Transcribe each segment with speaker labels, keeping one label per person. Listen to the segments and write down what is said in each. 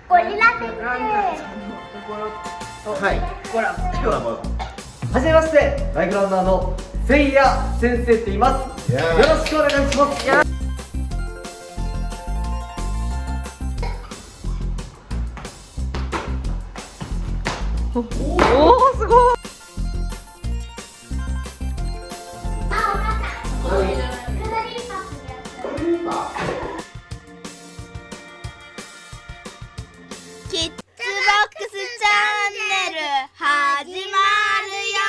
Speaker 1: ゴリラ先生。
Speaker 2: はい、コラボ。はじめまして、ライフランナーのせいや先生って言います。よろしくお願いします。
Speaker 3: おお、すごい。
Speaker 1: キッズボックスチャンネル始まるよ。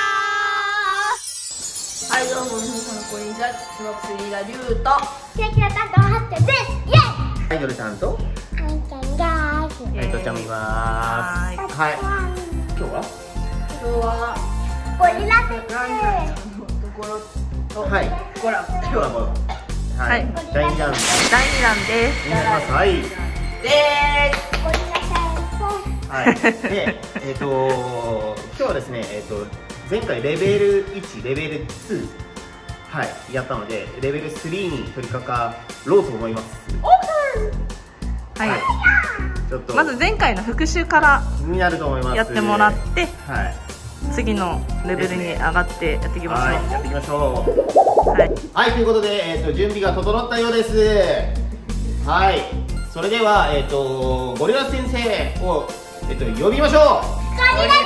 Speaker 3: はい、どうも皆さんこんにちは。キッズボックスリーダーリュウと
Speaker 1: キラキラ担当ハッテです。イエイ。
Speaker 2: アイドル担当、
Speaker 1: あんちゃんがーす。
Speaker 2: アイドルちゃんもいます。はい。今日は
Speaker 1: ゴリラ先生。
Speaker 2: はい、コラボ。はい、第2弾
Speaker 3: 第2弾です。
Speaker 2: になります。はい。
Speaker 1: ゴリラ
Speaker 2: はい。で、今日はですね、前回レベル1、レベル2、はい、やったので、レベル3に取り掛かろうと思います。
Speaker 3: はい。
Speaker 2: ちょっと
Speaker 3: まず前回の復習から
Speaker 2: になると思います。
Speaker 3: やってもらって、
Speaker 2: はい。
Speaker 3: 次のレベルに上がってやっていきましょう。
Speaker 2: はい、やっていきましょう。
Speaker 3: はい。
Speaker 2: はい、ということで、準備が整ったようです。はい。それでは、ゴリラ先生を、呼びましょう。
Speaker 1: ゴリラ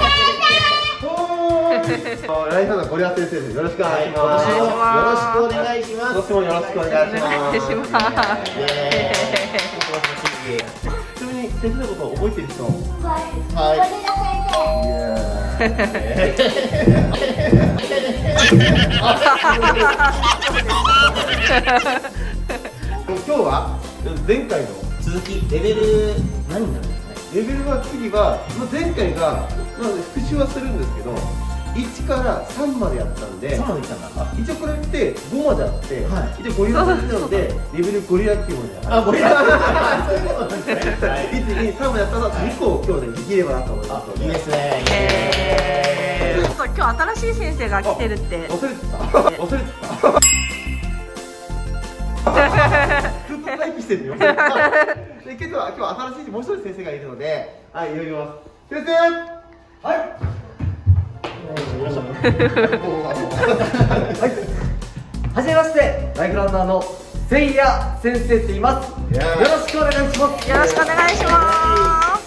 Speaker 1: 先
Speaker 2: 生。ライフランナーゴリラ先生です。よろしくお願いします。
Speaker 3: よろしく
Speaker 2: お願いします。今年もよろしくお願いします。
Speaker 3: お願いします。
Speaker 2: ちなみに先生のこと覚えてる人？
Speaker 1: 生。
Speaker 2: はい。
Speaker 1: ゴリラ
Speaker 4: 今日は前回の
Speaker 2: 続きレベル何になるんですかね。
Speaker 4: レベルは次は、前回が、復習はするんですけど1から3までやったんで、
Speaker 2: 3まで来たんだ。
Speaker 4: 一応これって5まであって、
Speaker 2: はい、
Speaker 4: 一応ゴリラ先生なのでレベルゴリラ級まで
Speaker 2: あ、ゴリラそういうことですね。
Speaker 4: 1、2、3までやったら2個今日でできればなと思いますので。
Speaker 2: いいですね。
Speaker 3: ちょっと今日新しい先生が来てるって。
Speaker 4: 忘れてたずっと待機してるよ。でけど今日新しいもう一人先生がいるので、はい、呼びます。先生、はい。
Speaker 2: はじめまして、ライフランナーのせいや先生って言います。よろしくお願いします。
Speaker 3: よろしくお願いします。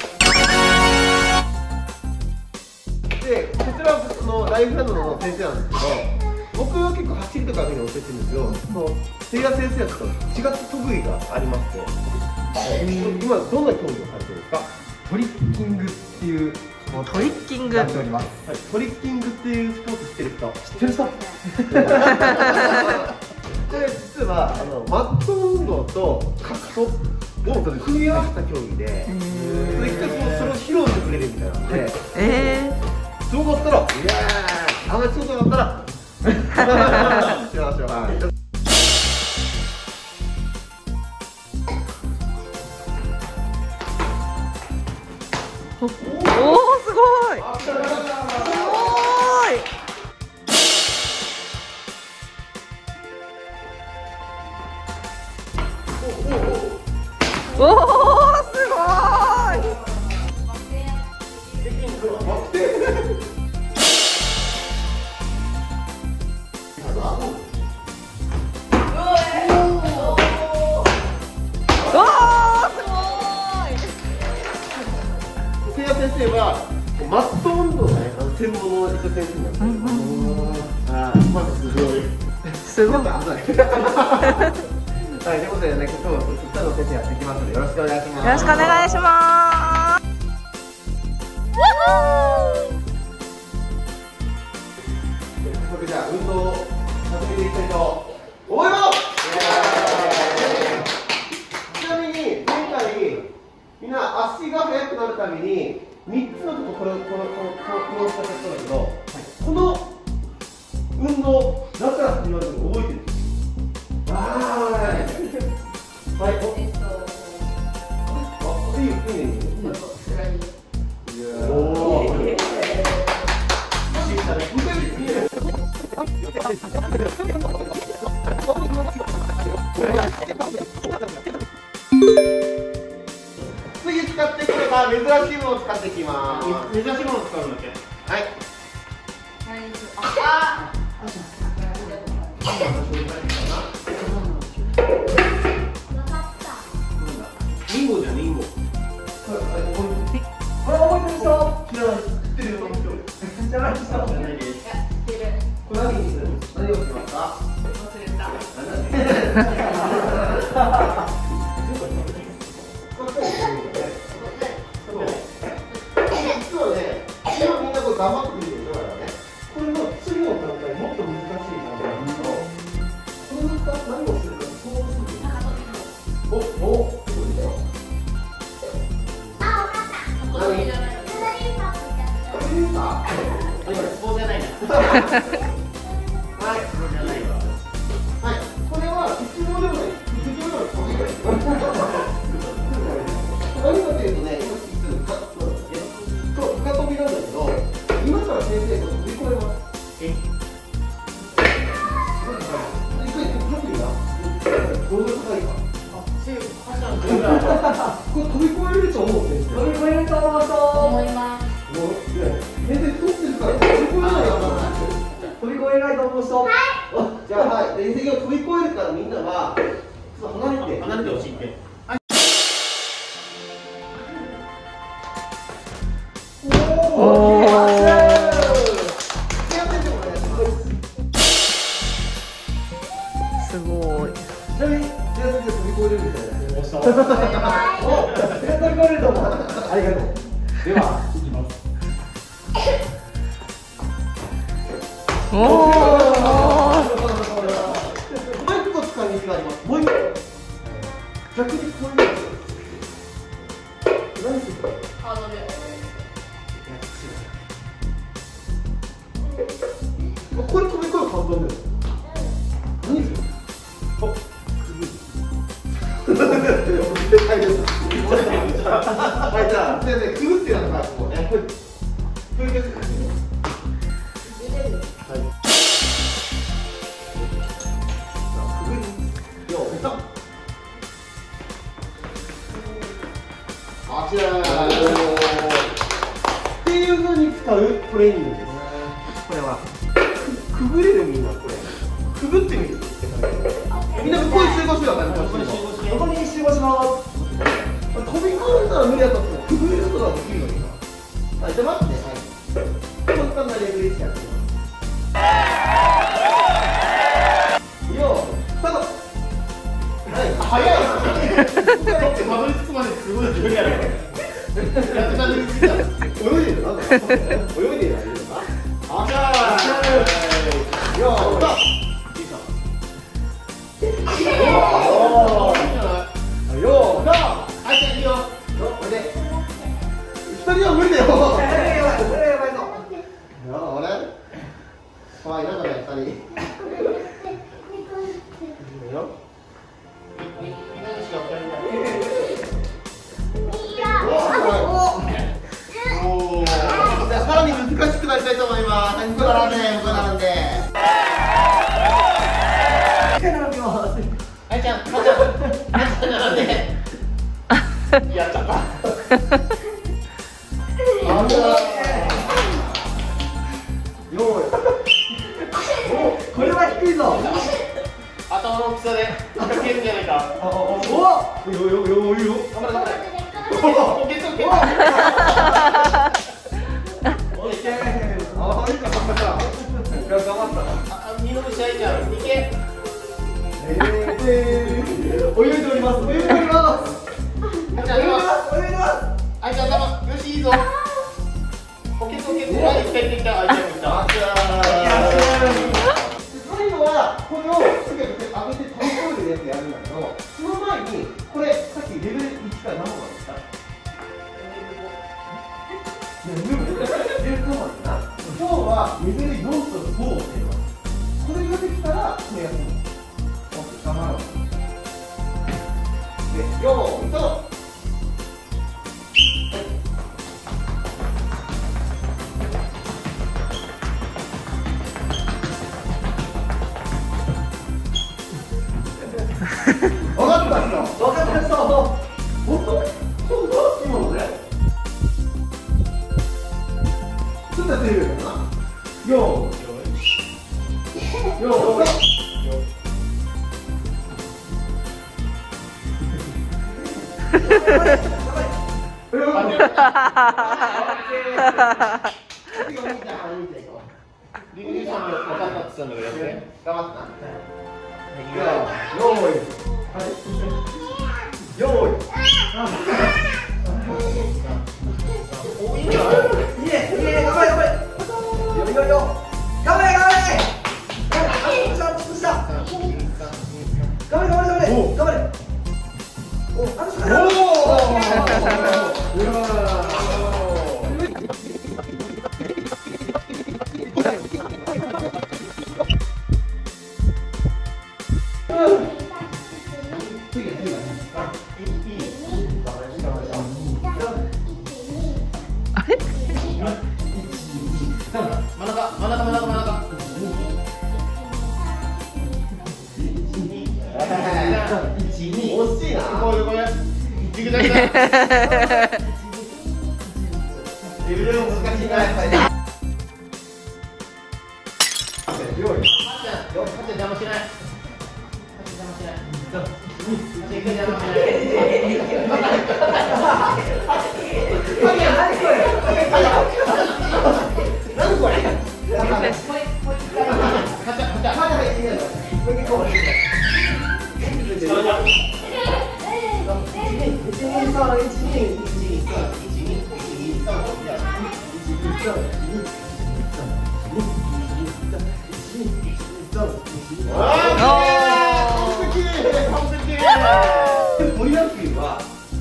Speaker 4: で、こちらのライフランナーの先生なんですけど、僕は結構走りとかに教えてるんですけど、せいや先生だと違った特技がありまして、今どんな競技をされてるんですか？
Speaker 2: トリッキングっていう
Speaker 3: トリッキング
Speaker 2: やっております。
Speaker 4: はい、トリッキングっていうスポーツ知ってる人？知ってる人？これ実はマット運動と格闘を組み合わせた競技で、一回それを披露してくれるみたいなんで、すごかったら、いやー、あんまりすごかったら、しましょう。はい。
Speaker 3: おお、すごい。すごい。おお、すごい。
Speaker 4: せいや先生はマット運動のね、専門の先生なんですけど、まずすごい。
Speaker 3: すごい。
Speaker 4: はい、ということでね、今日はそしたら先生やっていきますので、よろしくお願いします。
Speaker 3: よろしくお願いします。
Speaker 4: それじゃあ運動を始めていきたいと思います。ちなみに前回みんな足が速くなるために3つのこの仕方したんだけど、この運動だから始まるの覚えてる？はい。いいね。おお。次使ってくるさあ珍しいものを使っていきます。
Speaker 2: 珍しいものを使うんだっけ。
Speaker 4: はい。
Speaker 2: リンゴじゃん、リンゴ。
Speaker 4: これ覚えてる人？知らない。知ってるよ。知らない人？知らないです。これ何にする？何をしますか？忘れた。実はね、今みんなこれ頑張ってみるでしょ、だからね。これの次の段階もっと難しい段階なんですけど、この2つ何をするか、そうする。お、そうですよ。はい、これは一応でもない、一応でもない。何かというとね、今深飛びなんだけど、今から先生と飛び越えます。これ飛び越えると思う。飛び越えると思います。全然太ってるから飛び越えないよ。飛び越えないと思う人。じゃあはい、連席を飛び越えるからみんなはちょっと離れて
Speaker 2: ほしいって。
Speaker 3: おお。すごい。
Speaker 4: ちなみに飛び越えるみたいな。お、飛び越えると思う。ありがとう。では行きます。
Speaker 3: おお。
Speaker 4: もう一個使い道があります。もう一個。逆にこういうやつ。何するか。これ飛び越える簡単だよ。何する？お、くぐる。はい、じゃあ、先生、くぐってやったから、こうね。これ。っていう風に使うトレーニングです。これはくぐれるみんなこれくぐってみる。みんなここに集合しようか。ここに集合します。飛び越えるのは無理だと思う。くぐれることはできるのに。はい、じゃあ待ってね。はい。この間のレベル1やってみます。よー、スタート。はい、早い。たどり着くまですごい距離ある。やってたどり着いた。泳いでるなんだ。泳いでるな。あしゃー。よー、スタート。よー、スタート。はい、じゃあいいよ。これで。一人は無理だよ。これやばいぞ。あれ。怖いなこれ二人。いいよ。さらに難しくなりたいと思います。ここ並んで、ここ並んで。あいちゃん、あいちゃん、あいちゃん並んで。やっちゃった。これは低いぞ。頭の大きさでかけるんじゃないか。おお、よよよよ。頑張れ頑張れ。おお、ゲットゲット。おいけ。あ、いいか頑張った。頑張った。あ、二の虫あいちゃん、いけ。泳いでおります。泳いでおります。あいちゃん、泳いでます。泳いでます。あいちゃん、頭、よし、いいぞ。オッケー、オッケー、はい、来た。あいちゃん、来た。最後はこれを上げて飛び越えるやつやるんだけど、その前にこれさっきレベル1から何本までした？レベル5までな。今日はレベル4と5をやります。これができたらこれやってみます。頑張ろう。で、よーいスタート。分かった人、本当？そう、今のね。 よーよー
Speaker 2: リリーさんが分かったって言ったんだけどやって頑張った
Speaker 4: よーいよーい
Speaker 2: おいいんじゃない
Speaker 4: いいね頑張れ頑張れよいよいよ頑張れ頑張れ頑張れ頑張れ頑張れ頑張れおあと
Speaker 2: 真ん中
Speaker 4: 惜しいな
Speaker 2: これジグザグだ
Speaker 4: レベルも難しいなやっぱりねよい
Speaker 2: はっちゃん邪魔しない
Speaker 4: 森野球は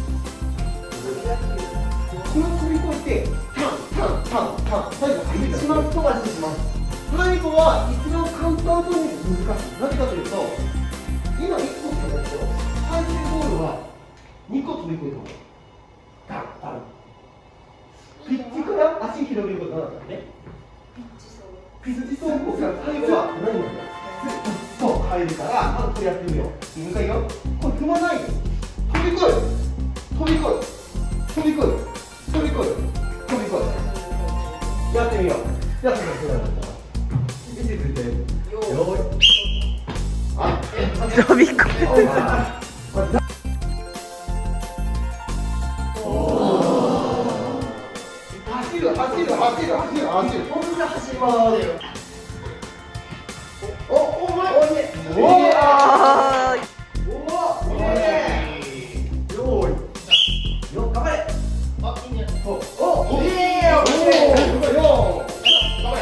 Speaker 4: この飛び越えてタン最後一番飛ばしてしまう。最後は一番簡単と難しい。なぜかというと今1個飛んだけど最終ゴールは2個飛び越えたの。タンピッチから足広げることなかったね。ピッチ走行から最後は何なんだそう入るからまずこれやってみよう。もう一回よ。これ踏まないよ。飛び越えやってみよう。やってみよう。見てくれて。よーい。あ、
Speaker 3: 飛び越え
Speaker 4: 走る。こんな走ります。お前。おいいね。よーい。よ頑張れ。
Speaker 2: あ、いいね
Speaker 4: おいいね。よー。
Speaker 2: 頑張れ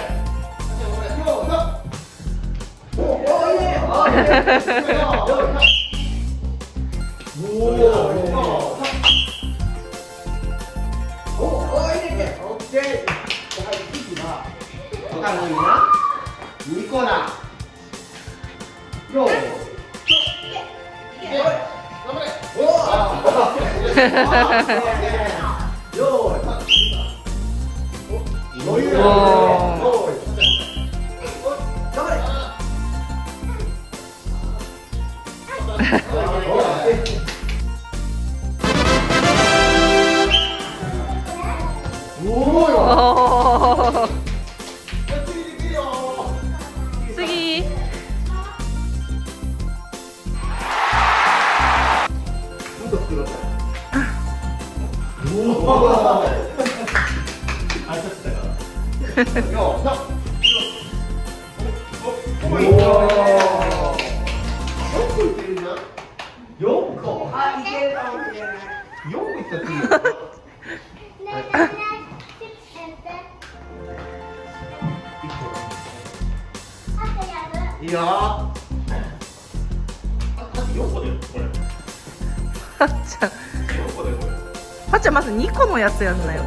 Speaker 4: おいいね。2個だ。よー。
Speaker 3: 次
Speaker 4: 4個。あ、いけるかもしれない。4個いったっていいよ。いいよ。
Speaker 2: あ、4個だよこれ
Speaker 3: はっちゃん
Speaker 2: 4個だよこれ
Speaker 3: はっちゃんまず2個のやつやんなよ。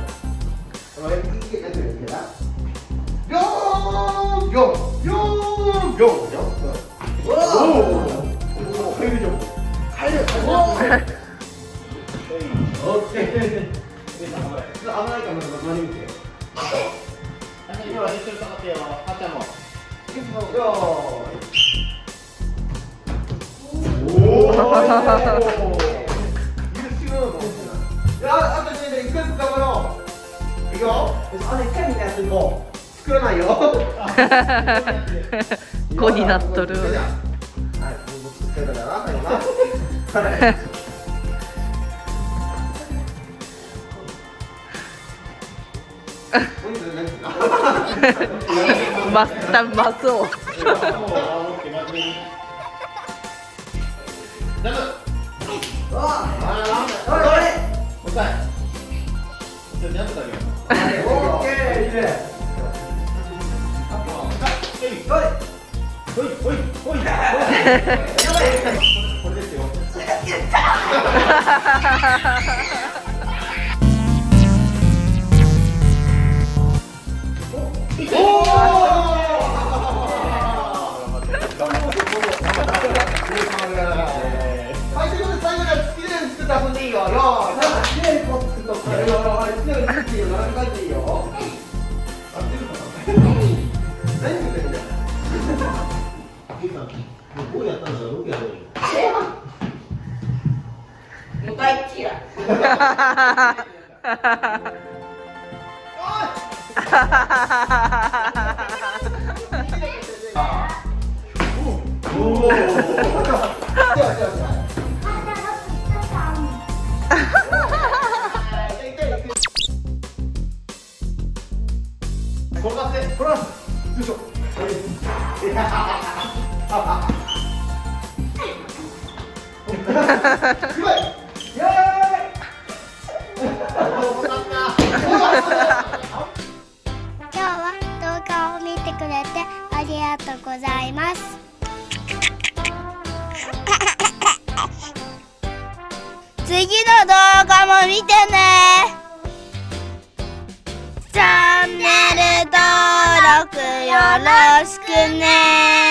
Speaker 4: あと1回頑張ろう。いくよ。あと1回みんなやっていこう。 作らないよ。
Speaker 3: 5になっとる。
Speaker 4: はい、もう作ってたからな、最後な。
Speaker 3: 多分マスを。
Speaker 1: 今日は動画を見てくれてありがとうございます。次の動画も見てね。チャンネル登録よろしくね。